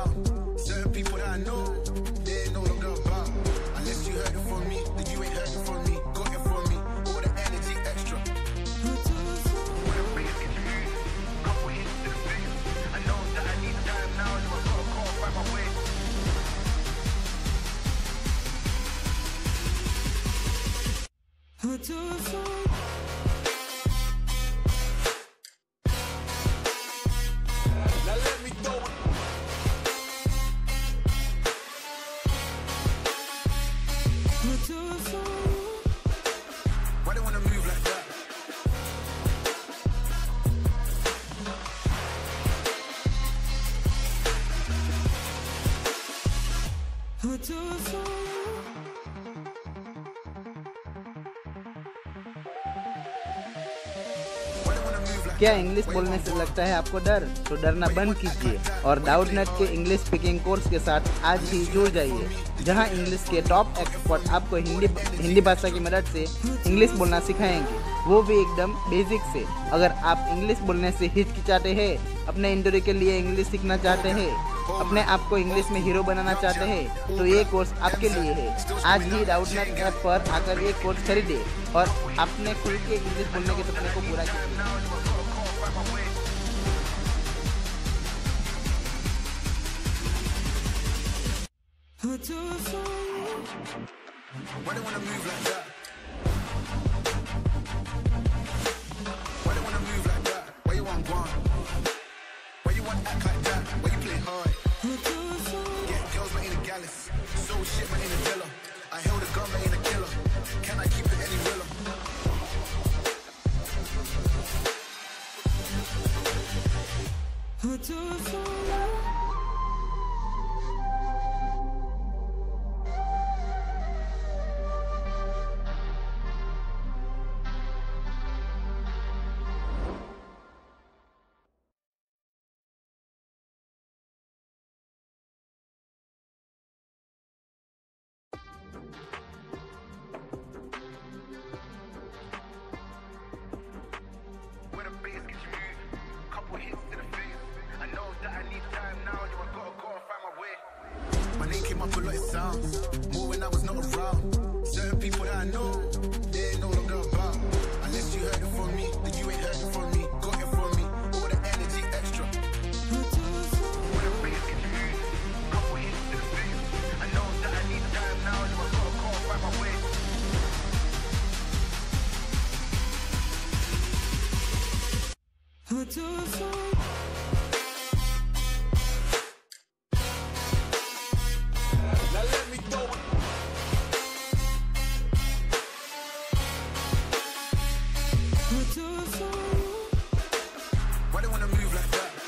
around. Certain people that I know, they ain't no longer about. Unless you heard it from me, then you ain't heard it from me. Got it from me, all the energy extra. When the bass gets moved, couple hits to the face. I know that I need time now, so I gotta go and find my way. Now let me go. Why they wanna move like that? क्या English बोलने से लगता है आपको डर? तो डरना बंद कीजिए और डाउटनेट के इंग्लिश स्पीकिंग कोर्स के साथ आज ही जुड़ जाइए, जहां इंग्लिश के टॉप एक्सपर्ट आपको हिंदी भाषा की मदद से इंग्लिश बोलना सिखाएंगे, वो भी एकदम बेसिक से। अगर आप इंग्लिश बोलने से हिचकिचाते हैं, अपने इंटरव्यू के लिए इंग्लिश सीखना चाहते हैं, अपने आप को इंग्लिश में हीरो बनाना चाहते हैं, तो ये कोर्स आपके लिए है। आज ही डाउटनेट ऐप पर आकर ये कोर्स खरीदे और अपने खुद के इंग्लिश बोलने के सपने को पूरा कीजिए। Why they wanna move like that? Why they wanna move like that? Why you want one? Why you want act like that? Why you play hard? Get girls but ain't a gallus. So shit but ain't a dealer. I held a gun but ain't a killer. Can I keep it any realer? When the bass gets moved, couple hits to the face. I know that I need time now, so I gotta go and find my way. My name came up a lot, it sounds more when I was not around. Certain people that I know, they ain't no longer about. Unless you heard it from me, then you ain't heard it from me. Got it from me, all the energy extra. When the bass gets moved, couple hits to the face. I know that I need time now, so I gotta go and find my way. Now let me go. Why they wanna move like that?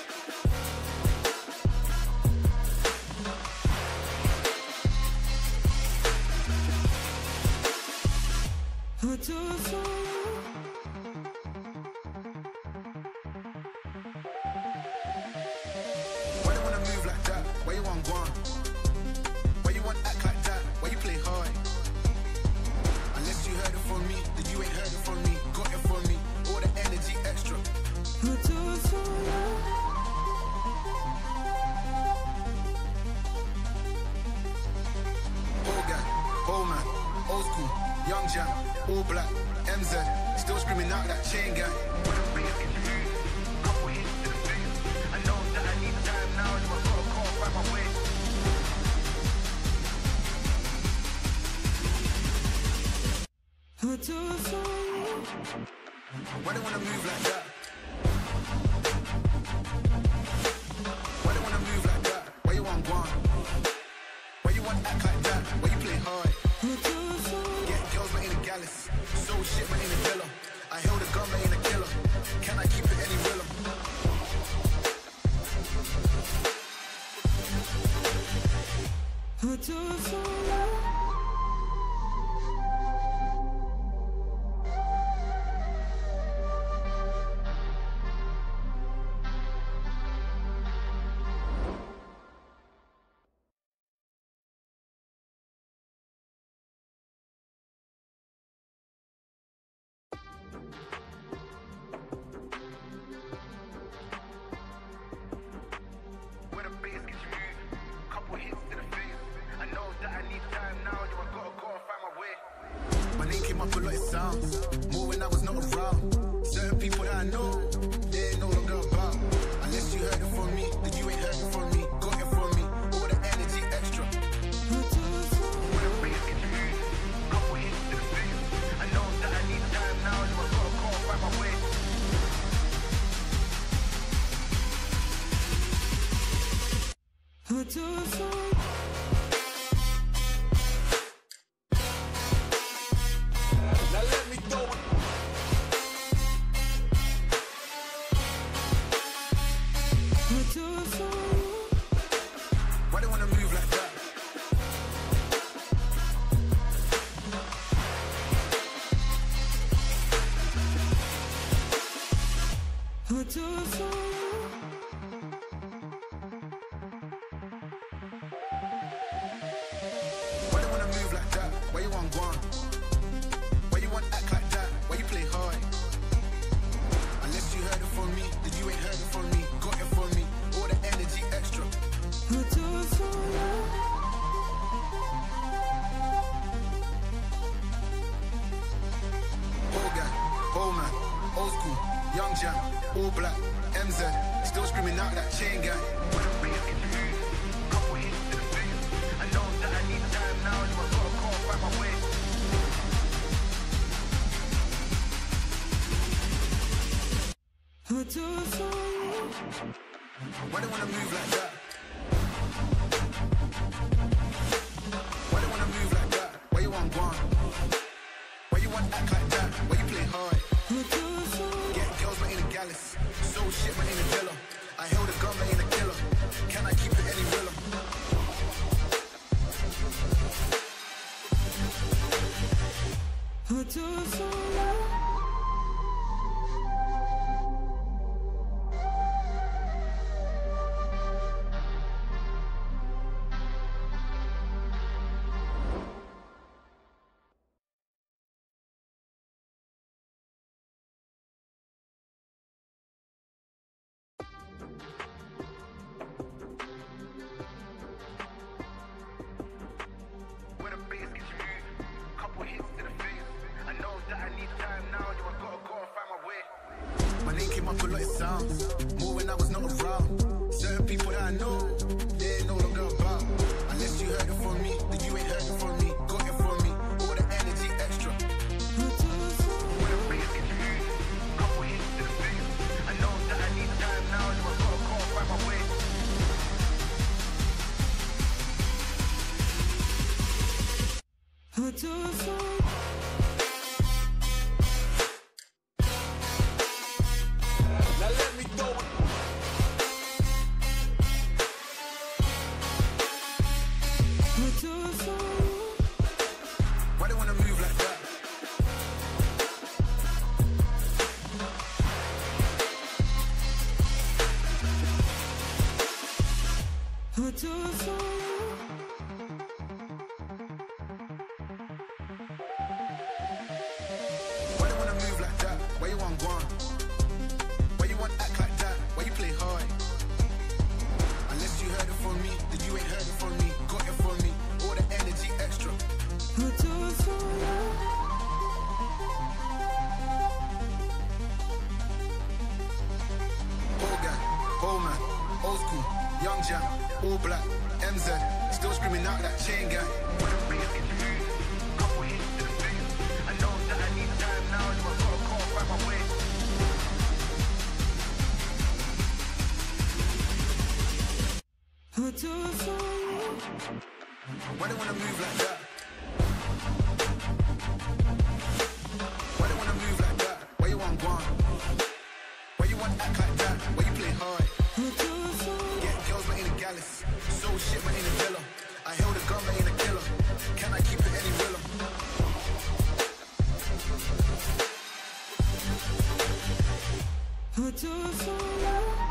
Why they wanna move like that? Why you want one? Why you want act like that? Why you play hard? Unless you heard it from me, then you ain't heard it from me. Got it from me, all the energy extra. Old guy, old man, old school, young jam, all black, MZ, still screaming out that chain gang. When the bass gets moved, couple hits to the face. I know that I need time now, so I gotta go and find my way. Why they wanna move like that? Why they wanna move like that? Why you want one? Why you want act like that? Why you play hard? Get girls but ain't a gallus. So shit but ain't a dealer. I held a gun but ain't a killer. Can I keep it any realer? When the bass gets moved, a lot, it sounds. More when I was not around. Certain people that I know, they ain't no longer about. Unless you heard it from me, then you ain't heard it from me. Got it from me, all the energy extra. When the bass gets moved, couple hits to the face. I know that I need time now, so I gotta go and find my way. Now let me throw it. Why they wanna move like that? Why they wanna move like that? Why you want one? Why you want act like that? Why you play hard? Unless you heard it from me, then you ain't heard it from me. Got it from me, all the energy extra. Old guy, old man, old school, young jam, all black, MZ, still screaming out that chain gang. When the bass gets moved, couple hits to the face. I know that I need time now, so I gotta go and find my way. Why they wanna move like that? Why they wanna move like that? Why you want one? Why you want act like that? Why you play hard? Get girls but ain't a gallus. So shit but ain't a killer. I held a gun but ain't a killer. Can I keep it any realer? When the bass gets moved, couple hits to the face. I know that I need time now, so I gotta go and find my way. My name came up a lot, it sounds. More when I was not around. Certain people that I know, they ain't no longer about. Unless you heard it from me, then you ain't heard it from me. Got it from me, all the energy extra. When the bass gets moved, couple hits to the face. I know that I need time now, so I gotta go and find my way. Now let me throw it. Why they wanna move like that? Why they wanna move like that? Why you want one? Why you want act like that? Why you play hard? Unless you heard it from me, then you ain't heard it from me. Got it from me, all the energy extra. Old guy, old man, old school, young jam, all black, MZ, still screaming out that chain gang. When the bass gets moved, couple hits to the face. I know that I need time now, so I gotta go and find my way. Why they wanna move like that? Why they wanna move like that? Why you want one? Why you want act like that? Why you play hard? Get girls but ain't a gallus. So shit but ain't a killer. I held a gun but ain't a killer. Can I keep it any realer?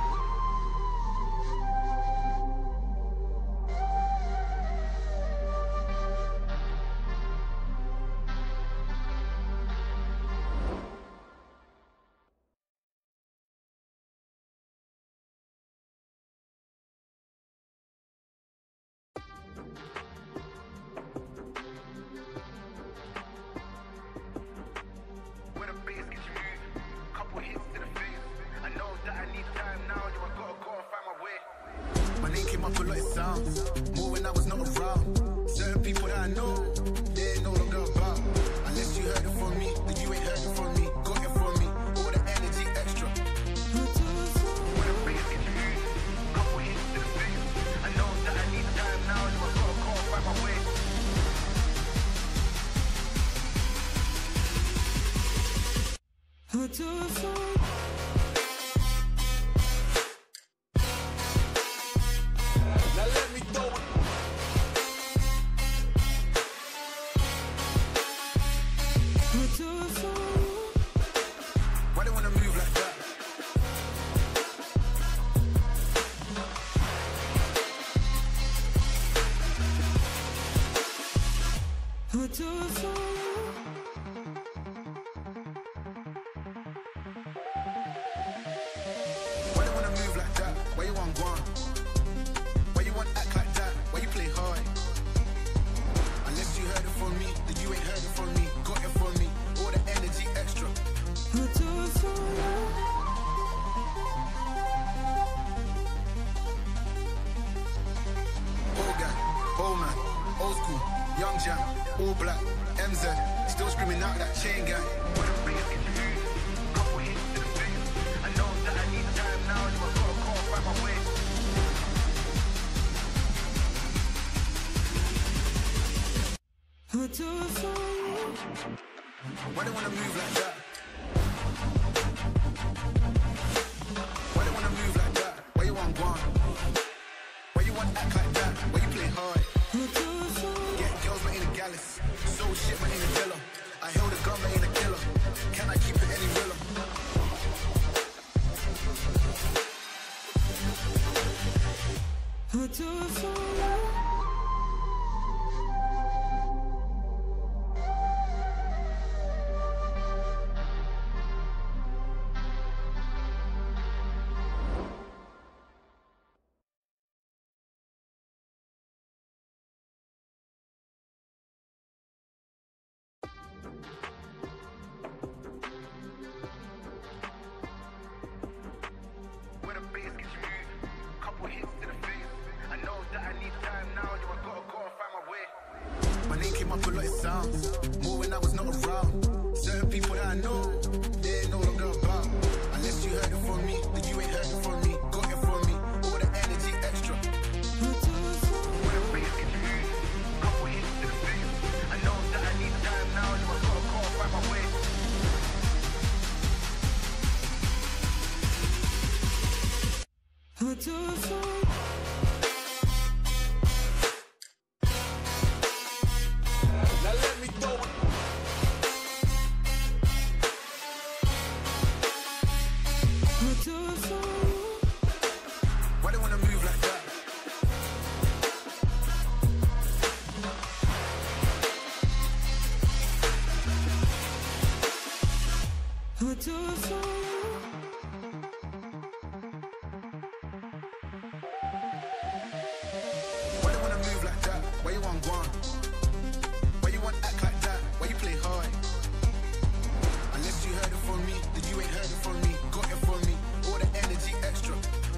name came up a lot, it sounds more when I was not around. Certain people that I know, they ain't no longer about. Unless you heard it from me, then you ain't heard it from me. Got it from me, all the energy extra. When the bass gets moved, couple hits to the face. I know that I need time now, so I gotta go and find my way. Now let me throw it. Why they wanna move like that? Why they wanna move like that? Why you want gone? Why you want act like that? Why you play hard? Unless you heard it from me, then you ain't heard it from me. Got it from me, all the energy extra. Old guy, old man, old school, young jam, all black, MZ, still screaming out that chain gang. When the bass gets moved, couple hits to the face. I know that I need time now, so I gotta go and find my way. Why they wanna move like that? Why they wanna move like that? Why you want gone? Why you want act like that? Why you play hard? Get girls, but ain't a gallus. Soul shit, but ain't a dealer. I held a gun, but ain't a killer. Can I keep it any realer? When the bass gets moved, couple hits to the face. I know that I need time now, so I gotta go and find my way. My name came up a lot, it sounds more when I was not around. Certain people that I know, they ain't no longer about. Unless you heard it from me, then you ain't heard it from me. Got it from me, all the energy extra. When the bass gets moved, couple hits to the face. I know that I need time now, so I gotta go and find my way. Now let me throw it. Why they wanna move like that? Why they wanna move like that? Why you want gone? Why you want act like that? Why you play hard? Unless you heard it from me, then you ain't heard it from me. Got it from me, all the energy extra.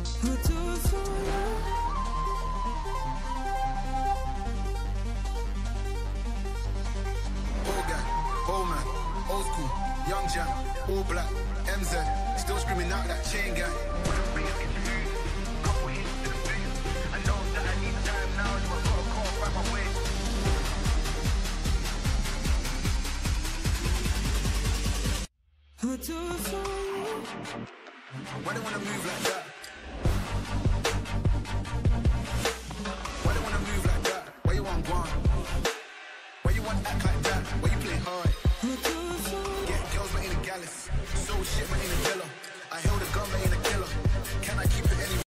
Old guy, old man, old school, young jam, all black, MZ, still screaming out that chain gang. When the bass gets moved, couple hits to the face. I know that I need time now, so I gotta go and find my way. Why they wanna move like that?